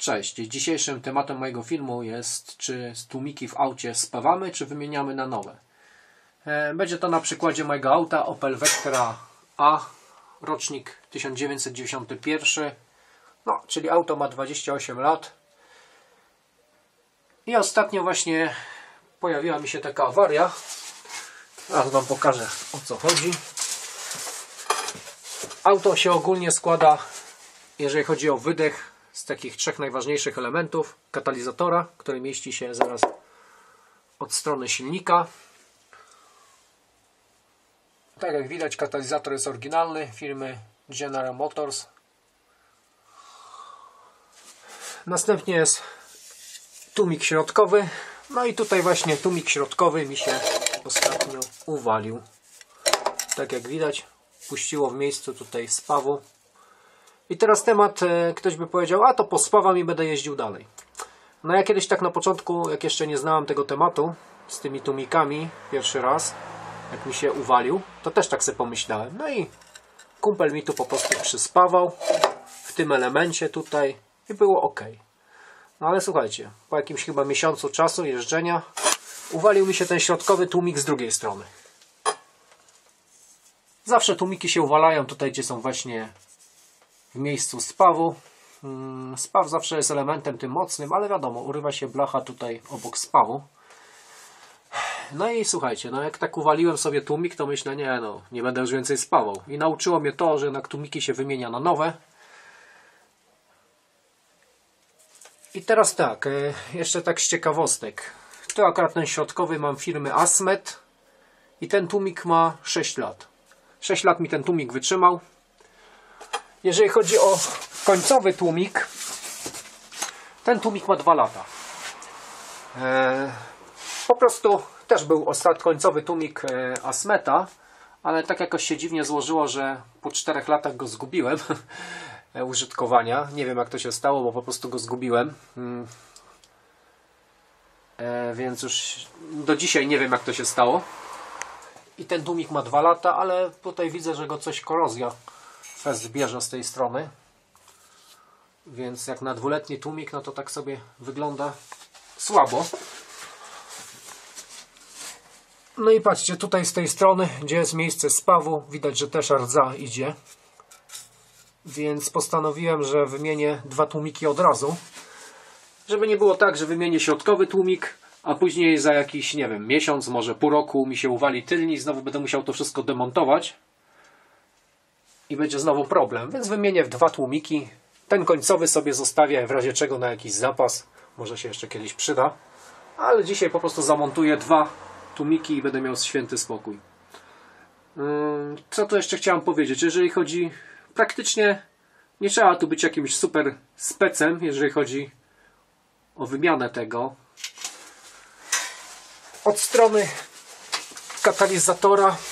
Cześć, dzisiejszym tematem mojego filmu jest, czy tłumiki w aucie spawamy, czy wymieniamy na nowe. Będzie to na przykładzie mojego auta Opel Vectra A, rocznik 1991, no, czyli auto ma 28 lat. I ostatnio właśnie pojawiła mi się taka awaria. Teraz Wam pokażę, o co chodzi. Auto się ogólnie składa, jeżeli chodzi o wydech, z takich trzech najważniejszych elementów. Katalizatora, który mieści się zaraz od strony silnika. Tak jak widać, katalizator jest oryginalny firmy General Motors. Następnie jest tłumik środkowy. No i tutaj właśnie tłumik środkowy mi się ostatnio uwalił. Tak jak widać, puściło w miejscu tutaj spawu. I teraz temat, ktoś by powiedział, a to pospawam i będę jeździł dalej. No ja kiedyś tak na początku, jak jeszcze nie znałem tego tematu, z tymi tłumikami, pierwszy raz, jak mi się uwalił, to też tak sobie pomyślałem. No i kumpel mi tu po prostu przyspawał w tym elemencie tutaj i było ok. No ale słuchajcie, po jakimś chyba miesiącu czasu jeżdżenia uwalił mi się ten środkowy tłumik z drugiej strony. Zawsze tłumiki się uwalają tutaj, gdzie są właśnie w miejscu spawu. Spaw zawsze jest elementem tym mocnym, ale wiadomo, urywa się blacha tutaj obok spawu. No i słuchajcie, no jak tak uwaliłem sobie tłumik, to myślę, nie będę już więcej spawał. I nauczyło mnie to, że jednak tłumiki się wymienia na nowe. I teraz tak, jeszcze tak z ciekawostek. Tu akurat ten środkowy mam firmy Asmet i ten tłumik ma 6 lat. 6 lat mi ten tłumik wytrzymał. Jeżeli chodzi o końcowy tłumik, ten tłumik ma 2 lata. Po prostu też był końcowy tłumik Asmeta, ale tak jakoś się dziwnie złożyło, że po 4 latach go zgubiłem użytkowania. Nie wiem jak to się stało, bo po prostu go zgubiłem. Więc już do dzisiaj nie wiem jak to się stało. I ten tłumik ma 2 lata, ale tutaj widzę, że go coś korozja fest bierze z tej strony. Więc jak na 2-letni tłumik, no to tak sobie wygląda słabo. No i patrzcie, tutaj z tej strony, gdzie jest miejsce spawu, widać, że też rdza idzie. Więc postanowiłem, że wymienię 2 tłumiki od razu. Żeby nie było tak, że wymienię środkowy tłumik, a później za jakiś, nie wiem, miesiąc, może pół roku mi się uwali tylny i znowu będę musiał to wszystko demontować. I będzie znowu problem. Więc wymienię w 2 tłumiki. Ten końcowy sobie zostawię w razie czego na jakiś zapas. Może się jeszcze kiedyś przyda. Ale dzisiaj po prostu zamontuję 2 tłumiki i będę miał święty spokój. Co tu jeszcze chciałem powiedzieć? Jeżeli chodzi... Praktycznie nie trzeba tu być jakimś super specem, jeżeli chodzi o wymianę tego. Od strony katalizatora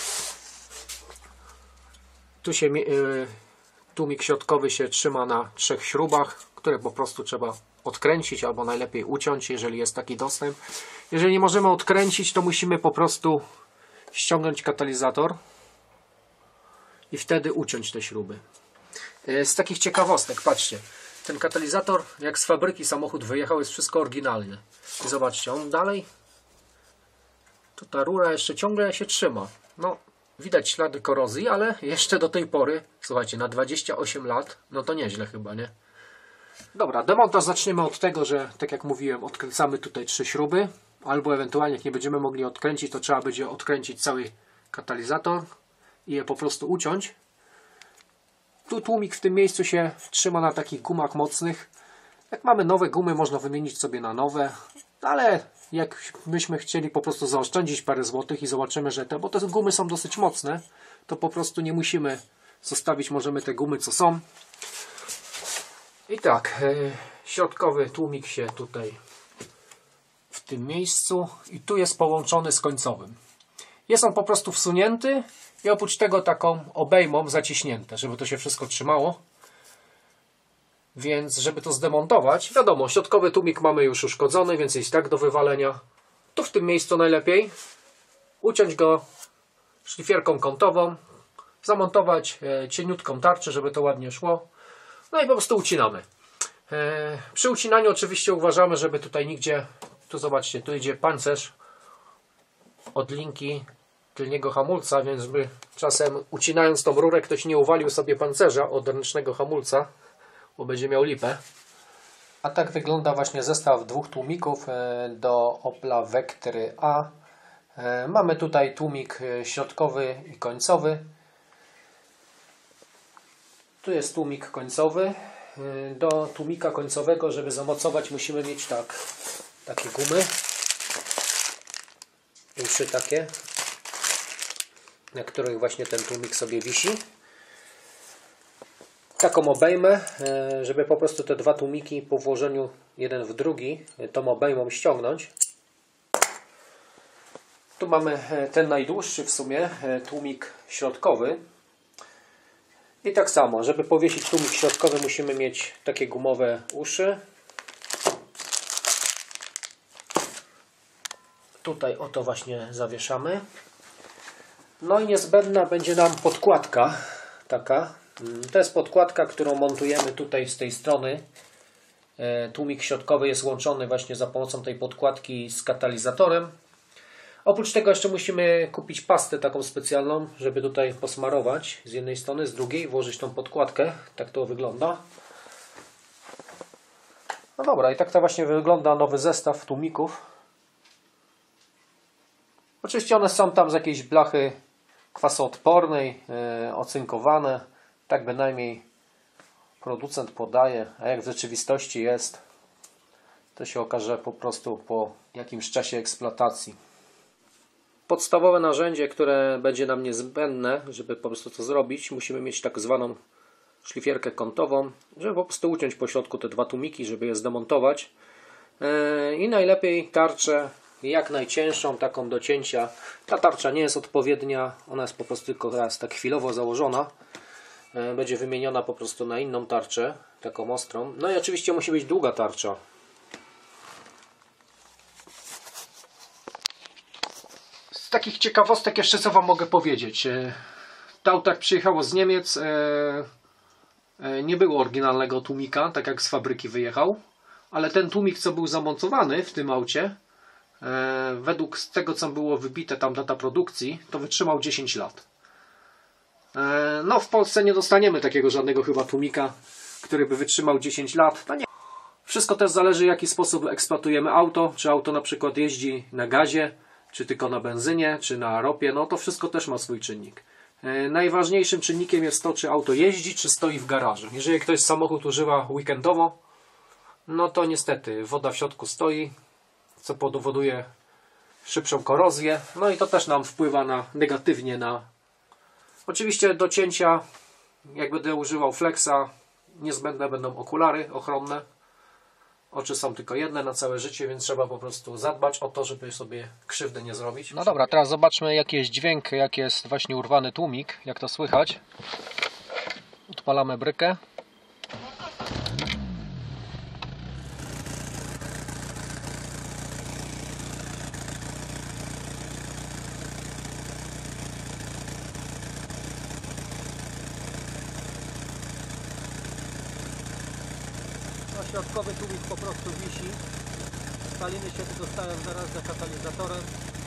tu się tłumik środkowy się trzyma na 3 śrubach, które po prostu trzeba odkręcić albo najlepiej uciąć, jeżeli jest taki dostęp. Jeżeli nie możemy odkręcić, to musimy po prostu ściągnąć katalizator i wtedy uciąć te śruby. Z takich ciekawostek, patrzcie, ten katalizator jak z fabryki samochód wyjechał, jest wszystko oryginalne. I zobaczcie, on dalej, to ta rura jeszcze ciągle się trzyma. No, widać ślady korozji, ale jeszcze do tej pory, słuchajcie, na 28 lat, no to nieźle chyba, nie? Dobra, demontaż zaczniemy od tego, że tak jak mówiłem, odkręcamy tutaj 3 śruby, albo ewentualnie jak nie będziemy mogli odkręcić, to trzeba będzie odkręcić cały katalizator i je po prostu uciąć. Tu tłumik w tym miejscu się trzyma na takich gumach mocnych. Jak mamy nowe gumy, można wymienić sobie na nowe, ale jak myśmy chcieli po prostu zaoszczędzić parę złotych i zobaczymy, że bo te gumy są dosyć mocne, to po prostu nie musimy zostawić, możemy te gumy co są. I tak, środkowy tłumik się tutaj w tym miejscu i tu jest połączony z końcowym. Jest on po prostu wsunięty i oprócz tego taką obejmą zaciśnięte, żeby to się wszystko trzymało. Więc żeby to zdemontować, wiadomo, środkowy tłumik mamy już uszkodzony, więc jest tak do wywalenia. Tu w tym miejscu najlepiej uciąć go szlifierką kątową, zamontować cieniutką tarczę, żeby to ładnie szło. No i po prostu ucinamy. Przy ucinaniu oczywiście uważamy, żeby tutaj nigdzie, tu zobaczcie, tu idzie pancerz od linki tylniego hamulca, więc by czasem ucinając tą rurę ktoś nie uwalił sobie pancerza od ręcznego hamulca, bo będzie miał lipę. A tak wygląda właśnie zestaw dwóch tłumików do Opla Vectry A. Mamy tutaj tłumik środkowy i końcowy. Tu jest tłumik końcowy. Do tłumika końcowego, żeby zamocować, musimy mieć takie gumy. Uszy takie, na których właśnie ten tłumik sobie wisi. Taką obejmę, żeby po prostu te dwa tłumiki po włożeniu jeden w drugi tą obejmą ściągnąć. Tu mamy ten najdłuższy w sumie tłumik środkowy. I tak samo, żeby powiesić tłumik środkowy, musimy mieć takie gumowe uszy. Tutaj oto właśnie zawieszamy. No i niezbędna będzie nam podkładka taka. To jest podkładka, którą montujemy tutaj z tej strony. Tłumik środkowy jest łączony właśnie za pomocą tej podkładki z katalizatorem. Oprócz tego jeszcze musimy kupić pastę taką specjalną, żeby tutaj posmarować z jednej strony, z drugiej włożyć tą podkładkę. Tak to wygląda. No dobra, i tak to właśnie wygląda nowy zestaw tłumików. Oczywiście one są tam z jakiejś blachy kwasoodpornej, ocynkowane. Tak bynajmniej producent podaje, a jak w rzeczywistości jest, to się okaże po prostu po jakimś czasie eksploatacji. Podstawowe narzędzie, które będzie nam niezbędne, żeby po prostu to zrobić, musimy mieć tak zwaną szlifierkę kątową, żeby po prostu uciąć po środku te dwa tłumiki, żeby je zdemontować. I najlepiej tarczę jak najcięższą, taką do cięcia. Ta tarcza nie jest odpowiednia, ona jest po prostu tylko raz tak chwilowo założona. Będzie wymieniona po prostu na inną tarczę, taką ostrą. No i oczywiście musi być długa tarcza. Z takich ciekawostek jeszcze co Wam mogę powiedzieć. To auto jak przyjechało z Niemiec, nie było oryginalnego tłumika, tak jak z fabryki wyjechał. Ale ten tłumik, co był zamontowany w tym aucie, według tego, co było wybite, tam data produkcji, to wytrzymał 10 lat. No w Polsce nie dostaniemy takiego żadnego chyba tłumika, który by wytrzymał 10 lat. No nie. Wszystko też zależy, w jaki sposób eksploatujemy auto. Czy auto na przykład jeździ na gazie, czy tylko na benzynie, czy na ropie. No to wszystko też ma swój czynnik. Najważniejszym czynnikiem jest to, czy auto jeździ, czy stoi w garażu. Jeżeli ktoś samochód używa weekendowo, no to niestety woda w środku stoi, co powoduje szybszą korozję. No i to też nam wpływa negatywnie na... Oczywiście do cięcia, jak będę używał flexa, niezbędne będą okulary ochronne. Oczy są tylko jedne na całe życie, więc trzeba po prostu zadbać o to, żeby sobie krzywdy nie zrobić. No dobra, teraz zobaczmy, jaki jest dźwięk, jak jest właśnie urwany tłumik, jak to słychać. Odpalamy brykę. Środkowy tłumik po prostu wisi. Spaliny się wydostają zaraz za katalizatorem.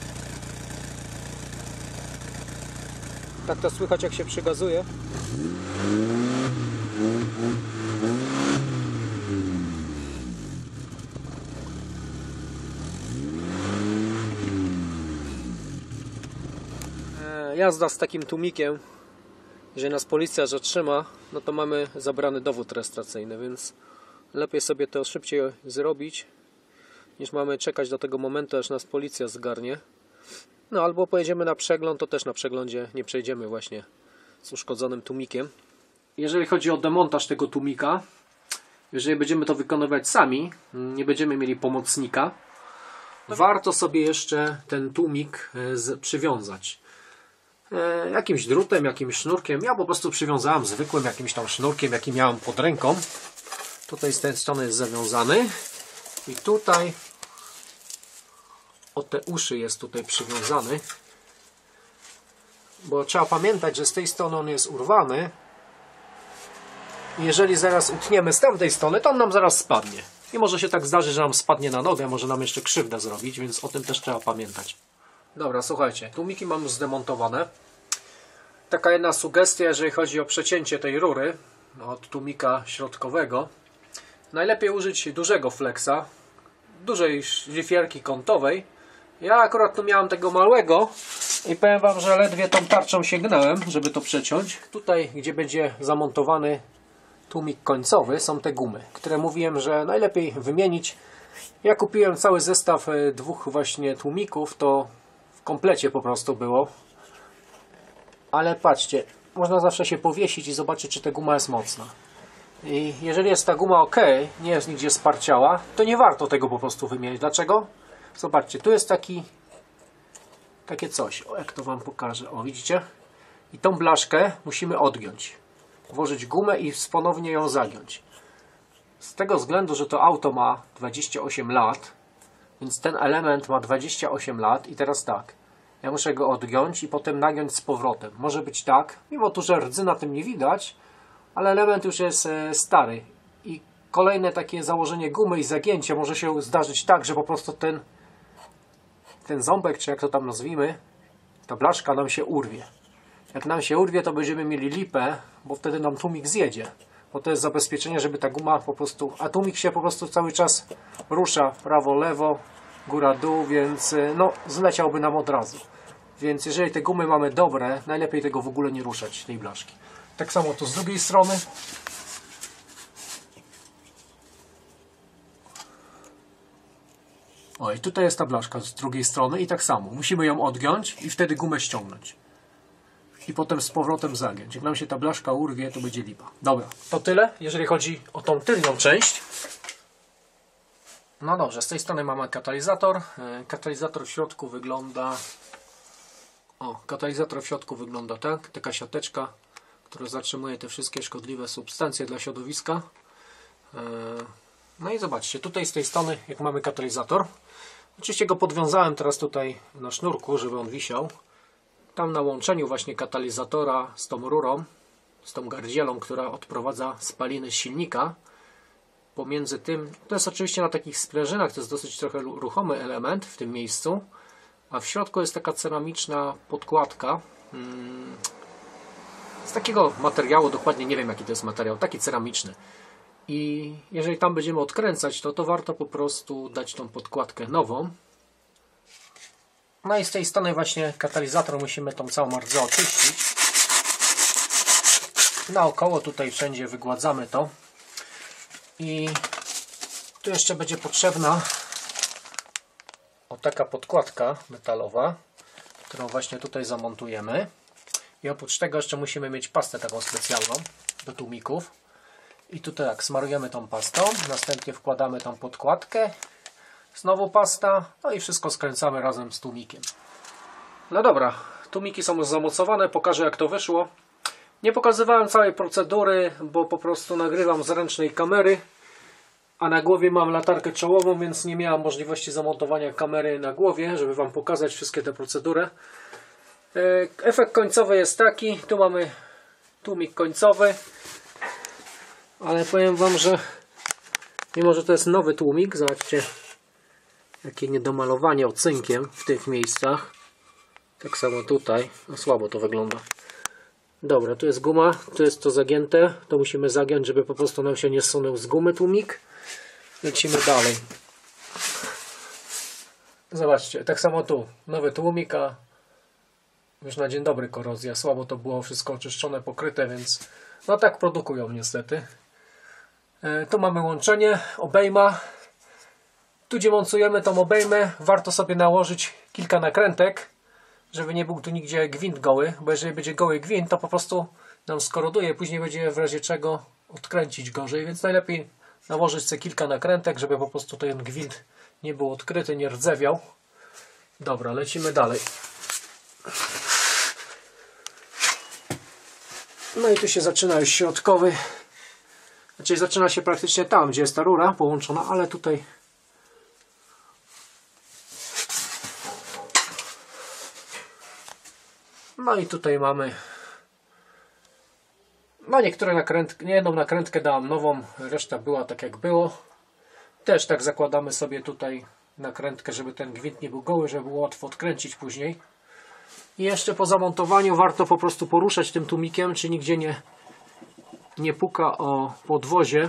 Tak to słychać, jak się przygazuje. Jazda z takim tłumikiem, jeżeli nas policja zatrzyma, no to mamy zabrany dowód rejestracyjny, więc lepiej sobie to szybciej zrobić, niż mamy czekać do tego momentu, aż nas policja zgarnie. No albo pojedziemy na przegląd, to też na przeglądzie nie przejdziemy właśnie z uszkodzonym tłumikiem. Jeżeli chodzi o demontaż tego tłumika, jeżeli będziemy to wykonywać sami, nie będziemy mieli pomocnika, warto sobie jeszcze ten tłumik przywiązać. Jakimś drutem, jakimś sznurkiem. Ja po prostu przywiązałem zwykłym jakimś tam sznurkiem, jaki miałem pod ręką. Tutaj z tej strony jest zawiązany i tutaj o te uszy jest tutaj przywiązany, bo trzeba pamiętać, że z tej strony on jest urwany, jeżeli zaraz utniemy z tamtej strony, to on nam zaraz spadnie. I może się tak zdarzy, że nam spadnie na nogę, może nam jeszcze krzywdę zrobić, więc o tym też trzeba pamiętać. Dobra, słuchajcie, tłumiki mam już zdemontowane. Taka jedna sugestia, jeżeli chodzi o przecięcie tej rury od tłumika środkowego. Najlepiej użyć dużego flexa, dużej szlifierki kątowej. Ja akurat tu miałem tego małego i powiem wam, że ledwie tą tarczą sięgnąłem, żeby to przeciąć. Tutaj, gdzie będzie zamontowany tłumik końcowy, są te gumy, które mówiłem, że najlepiej wymienić. Ja kupiłem cały zestaw dwóch właśnie tłumików, to w komplecie po prostu było. Ale patrzcie, można zawsze się powiesić i zobaczyć, czy ta guma jest mocna. I jeżeli jest ta guma ok, nie jest nigdzie sparciała, to nie warto tego po prostu wymienić. Dlaczego? Zobaczcie, tu jest takie coś. O, jak to wam pokażę. O, widzicie? I tą blaszkę musimy odgiąć. Włożyć gumę i ponownie ją zagiąć. Z tego względu, że to auto ma 28 lat, więc ten element ma 28 lat i teraz tak. Ja muszę go odgiąć i potem nagiąć z powrotem. Może być tak, mimo to, że rdzy na tym nie widać, ale element już jest stary. I kolejne takie założenie gumy i zagięcie może się zdarzyć tak, że po prostu ten ząbek, czy jak to tam nazwijmy, ta blaszka nam się urwie. Jak nam się urwie, to będziemy mieli lipę, bo wtedy nam tłumik zjedzie. Bo to jest zabezpieczenie, żeby ta guma po prostu... A tłumik się po prostu cały czas rusza prawo, lewo, góra, dół, więc no zleciałby nam od razu. Więc jeżeli te gumy mamy dobre, najlepiej tego w ogóle nie ruszać, tej blaszki. Tak samo tu z drugiej strony. O, i tutaj jest ta blaszka z drugiej strony i tak samo. Musimy ją odgiąć i wtedy gumę ściągnąć. I potem z powrotem zagiąć. Jak nam się ta blaszka urwie, to będzie lipa. Dobra, to tyle, jeżeli chodzi o tą tylną część. No dobrze, z tej strony mamy katalizator. Katalizator w środku wygląda... O, katalizator w środku wygląda tak. Taka siateczka, która zatrzymuje te wszystkie szkodliwe substancje dla środowiska. No i zobaczcie, tutaj z tej strony, jak mamy katalizator. Oczywiście go podwiązałem teraz tutaj na sznurku, żeby on wisiał. Tam na łączeniu właśnie katalizatora z tą rurą, z tą gardzielą, która odprowadza spaliny z silnika. Pomiędzy tym, to jest oczywiście na takich sprężynach, to jest dosyć trochę ruchomy element w tym miejscu. A w środku jest taka ceramiczna podkładka. Z takiego materiału, dokładnie nie wiem jaki to jest materiał, taki ceramiczny. I jeżeli tam będziemy odkręcać, to warto po prostu dać tą podkładkę nową. No i z tej strony właśnie katalizator musimy tą całą rdзę oczyścić. Naokoło tutaj wszędzie wygładzamy to. I tu jeszcze będzie potrzebna taka podkładka metalowa, którą właśnie tutaj zamontujemy. I oprócz tego jeszcze musimy mieć pastę taką specjalną do tłumików. I tutaj jak smarujemy tą pastą, następnie wkładamy tą podkładkę, znowu pasta, no i wszystko skręcamy razem z tłumikiem. No dobra, tłumiki są już zamocowane, pokażę jak to wyszło. Nie pokazywałem całej procedury, bo po prostu nagrywam z ręcznej kamery, a na głowie mam latarkę czołową, więc nie miałem możliwości zamontowania kamery na głowie, żeby wam pokazać wszystkie te procedury. Efekt końcowy jest taki, tu mamy tłumik końcowy. Ale powiem wam, że mimo, że to jest nowy tłumik, zobaczcie jakie niedomalowanie ocynkiem w tych miejscach. Tak samo tutaj, no słabo to wygląda. Dobra, tu jest guma, tu jest to zagięte, to musimy zagiąć, żeby po prostu nam się nie zsunął z gumy tłumik. Lecimy dalej. Zobaczcie, tak samo tu, nowy tłumik, a już na dzień dobry korozja. Słabo to było wszystko oczyszczone, pokryte, więc no tak produkują niestety. Tu mamy łączenie, obejma. Tu gdzie montujemy tą obejmę, warto sobie nałożyć kilka nakrętek, żeby nie był tu nigdzie gwint goły, bo jeżeli będzie goły gwint, to po prostu nam skoroduje, później będzie w razie czego odkręcić gorzej, więc najlepiej nałożyć sobie kilka nakrętek, żeby po prostu ten gwint nie był odkryty, nie rdzewiał. Dobra, lecimy dalej. No i tu się zaczyna już środkowy. Znaczy zaczyna się praktycznie tam, gdzie jest ta rura połączona, ale tutaj no i tutaj mamy No niektóre nakrętki, nie, jedną nakrętkę dałam nową, reszta była tak jak było. Też tak zakładamy sobie tutaj nakrętkę, żeby ten gwint nie był goły, żeby było łatwo odkręcić później. I jeszcze po zamontowaniu warto po prostu poruszać tym tłumikiem, czy nigdzie nie puka o podwozie.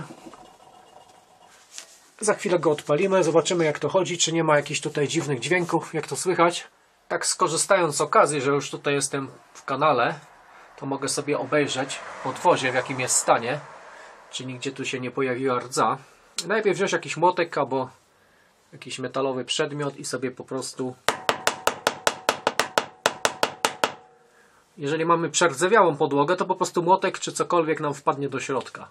Za chwilę go odpalimy, zobaczymy jak to chodzi, czy nie ma jakichś tutaj dziwnych dźwięków, jak to słychać. Tak skorzystając z okazji, że już tutaj jestem w kanale, to mogę sobie obejrzeć podwozie, w jakim jest stanie, czy nigdzie tu się nie pojawiła rdza. Najpierw wziąć jakiś młotek albo jakiś metalowy przedmiot i sobie po prostu, jeżeli mamy przerdzewiałą podłogę, to po prostu młotek czy cokolwiek nam wpadnie do środka.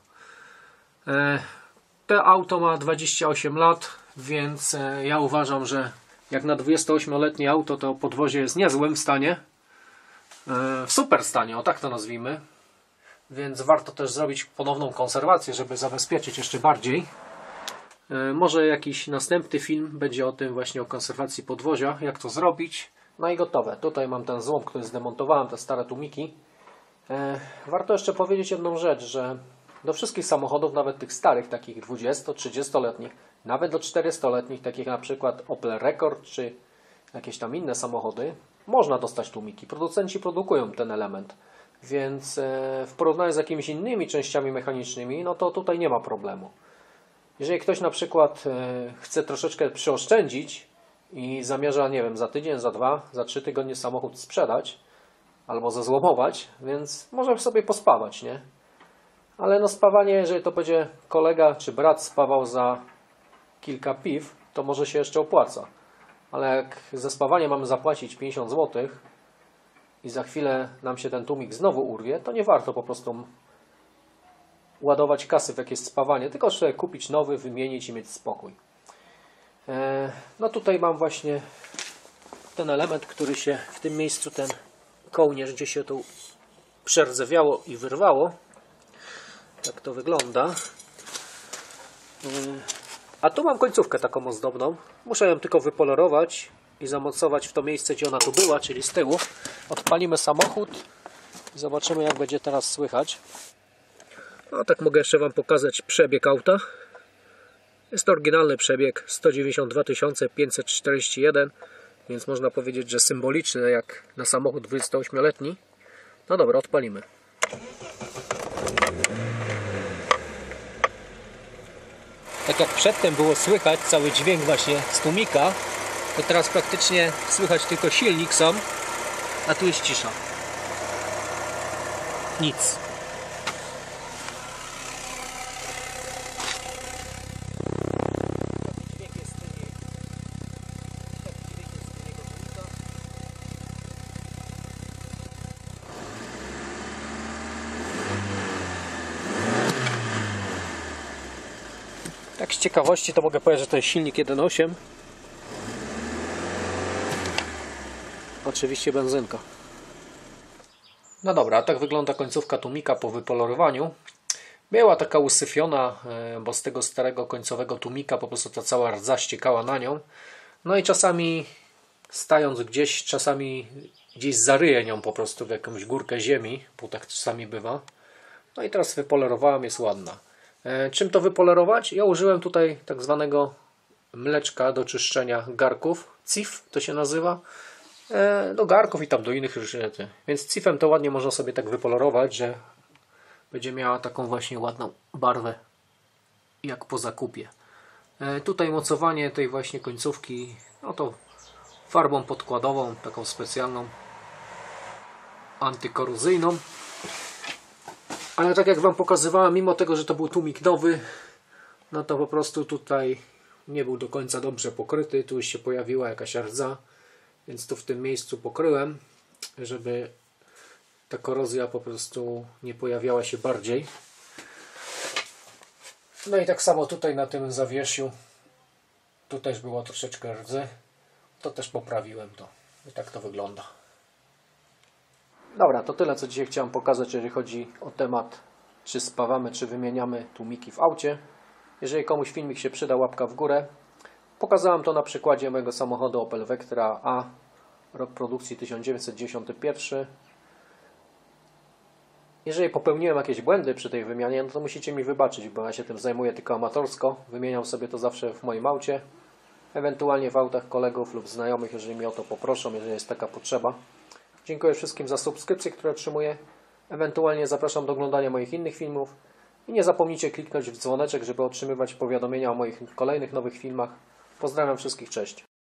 To auto ma 28 lat, więc ja uważam, że jak na 28-letnie auto to podwozie jest w niezłym stanie. W super stanie, o tak to nazwijmy. Więc warto też zrobić ponowną konserwację, żeby zabezpieczyć jeszcze bardziej. Może jakiś następny film będzie o tym właśnie, o konserwacji podwozia, jak to zrobić. No i gotowe. Tutaj mam ten złom, który zdemontowałem, te stare tłumiki. Warto jeszcze powiedzieć jedną rzecz, że do wszystkich samochodów, nawet tych starych, takich 20-30-letnich, nawet do 400-letnich, takich na przykład Opel Rekord czy jakieś tam inne samochody, można dostać tłumiki. Producenci produkują ten element, więc w porównaniu z jakimiś innymi częściami mechanicznymi, no to tutaj nie ma problemu. Jeżeli ktoś na przykład chce troszeczkę przyoszczędzić i zamierza, nie wiem, za tydzień, za 2, za 3 tygodnie samochód sprzedać albo zezłomować, więc może sobie pospawać, nie? Ale no spawanie, jeżeli to będzie kolega czy brat spawał za kilka piw, to może się jeszcze opłaca. Ale jak za spawanie mamy zapłacić 50 zł i za chwilę nam się ten tłumik znowu urwie, to nie warto po prostu ładować kasy w jakieś spawanie, tylko sobie kupić nowy, wymienić i mieć spokój. No tutaj mam właśnie ten element, który się w tym miejscu, ten kołnierz, gdzie się to przerdzewiało i wyrwało. Tak to wygląda. A tu mam końcówkę taką ozdobną. Muszę ją tylko wypolerować i zamocować w to miejsce, gdzie ona tu była, czyli z tyłu. Odpalimy samochód i zobaczymy, jak będzie teraz słychać. No tak mogę jeszcze Wam pokazać przebieg auta. Jest to oryginalny przebieg 192 541, więc można powiedzieć, że symboliczny jak na samochód 28-letni. No dobra, odpalimy. Tak jak przedtem było słychać cały dźwięk właśnie z tłumika, to teraz praktycznie słychać tylko silnik sam, a tu jest cisza. Nic. Tak z ciekawości to mogę powiedzieć, że to jest silnik 1.8. Oczywiście benzynka. No dobra, tak wygląda końcówka tłumika po wypolerowaniu. Była taka usyfiona, bo z tego starego końcowego tłumika po prostu ta cała rdza ściekała na nią. No i czasami stając gdzieś, czasami gdzieś zaryję nią po prostu w jakąś górkę ziemi, bo tak czasami bywa. No i teraz wypolerowałem, jest ładna. Czym to wypolerować? Ja użyłem tutaj tak zwanego mleczka do czyszczenia garków. CIF to się nazywa. Do garków i tam do innych rzeczy. Więc CIF-em to ładnie można sobie tak wypolerować, że będzie miała taką właśnie ładną barwę jak po zakupie. Tutaj mocowanie tej właśnie końcówki, no to farbą podkładową, taką specjalną, antykorozyjną. Ale tak jak Wam pokazywałem, mimo tego, że to był tłumik nowy, no to po prostu tutaj nie był do końca dobrze pokryty. Tu już się pojawiła jakaś rdza, więc tu w tym miejscu pokryłem, żeby ta korozja po prostu nie pojawiała się bardziej. No i tak samo tutaj na tym zawieszu, tu też było troszeczkę rdzy, to też poprawiłem to. I tak to wygląda. Dobra, to tyle, co dzisiaj chciałem pokazać, jeżeli chodzi o temat, czy spawamy, czy wymieniamy tłumiki w aucie. Jeżeli komuś filmik się przyda, łapka w górę. Pokazałem to na przykładzie mojego samochodu Opel Vectra A, rok produkcji 1991. Jeżeli popełniłem jakieś błędy przy tej wymianie, no to musicie mi wybaczyć, bo ja się tym zajmuję tylko amatorsko. Wymieniam sobie to zawsze w moim aucie, ewentualnie w autach kolegów lub znajomych, jeżeli mnie o to poproszą, jeżeli jest taka potrzeba. Dziękuję wszystkim za subskrypcje, które otrzymuję. Ewentualnie zapraszam do oglądania moich innych filmów. I nie zapomnijcie kliknąć w dzwoneczek, żeby otrzymywać powiadomienia o moich kolejnych nowych filmach. Pozdrawiam wszystkich, cześć.